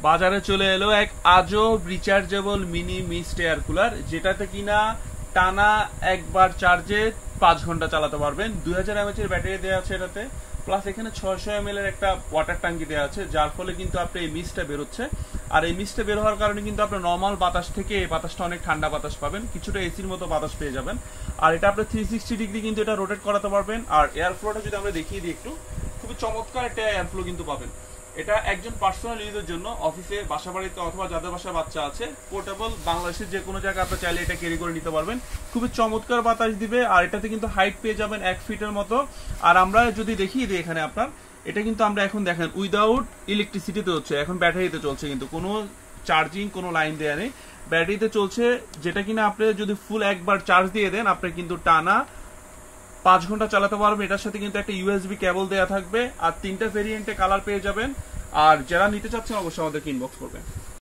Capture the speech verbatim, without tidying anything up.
বাজারে চলে এলো এক আজব rechargeable mini mist air cooler, যেটাতে কিনা টানা একবার চার্জে পাঁচ ঘন্টা চালাতে পারবেন। দুই হাজার এমএচ এর ব্যাটারি দেওয়া আছে এটাতে, প্লাস এখানে ছয়শো এম এল এর একটা ওয়াটার ট্যাঙ্কি দেওয়া আছে, যার ফলে কিন্তু আপনি এই মিস্টটা বেরোচ্ছে। আর এই মিস্টটা বের হওয়ার কারণে কিন্তু আপনার নর্মাল বাতাস থেকে এই বাতাসটা অনেক ঠান্ডা বাতাস পাবেন, কিছুটা এসির মতো বাতাস পেয়ে যাবেন। আর এটা আপনি থ্রি সিক্সটি ডিগ্রি কিন্তু এটা রোটেট করাতে পারবেন। আর এয়ার ফ্লোটা যদি আমরা দেখিয়ে দিই একটু, খুবই চমৎকার একটা এয়ার ফ্লো কিন্তু পাবেন। এটা একজন পার্সোনাল ইউজের জন্য, অফিসে, বাসা বাড়িতে অথবা যাদের বাসায় বাচ্চা আছে, পোর্টেবল বাংলাদেশের যে কোনো জায়গায় আপনি চাইলে এটা ক্যারি করে নিতে পারবেন। খুবই চমৎকার বাতাস দিবে। আর এটাতে কিন্তু হাইট পেয়ে যাবেন এক ফিটের মতো। আর আমরা যদি দেখিয়ে দিই এখানে আপনার, এটা কিন্তু আমরা এখন দেখেন উইদাউট ইলেকট্রিসিটিতে হচ্ছে, এখন ব্যাটারিতে চলছে, কিন্তু কোনো চার্জিং কোনো লাইন দেওয়া নেই, ব্যাটারিতে চলছে। যেটা কিনা আপনি যদি ফুল একবার চার্জ দিয়ে দেন, আপনি কিন্তু টানা পাঁচ ঘন্টা চালাতে পারবেন। এটার সাথে কিন্তু একটা ইউএসবি কেবল দেওয়া থাকবে। আর তিনটা ভেরিয়েন্টে কালার পেয়ে যাবেন। আর যারা নিতে চাচ্ছেন অবশ্যই আমাদেরকে ইনবক্স করবেন।